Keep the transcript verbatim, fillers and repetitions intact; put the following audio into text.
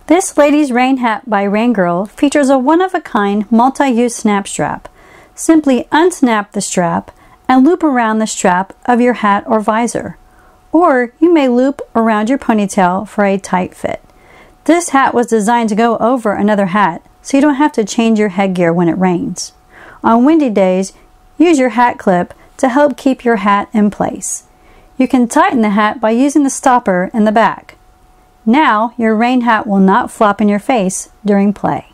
This ladies' rain hat by Rain Girl features a one-of-a-kind multi-use snap strap. Simply unsnap the strap and loop around the strap of your hat or visor. Or you may loop around your ponytail for a tight fit. This hat was designed to go over another hat, so you don't have to change your headgear when it rains. On windy days, use your hat clip to help keep your hat in place. You can tighten the hat by using the stopper in the back. Now, your rain hat will not flop in your face during play.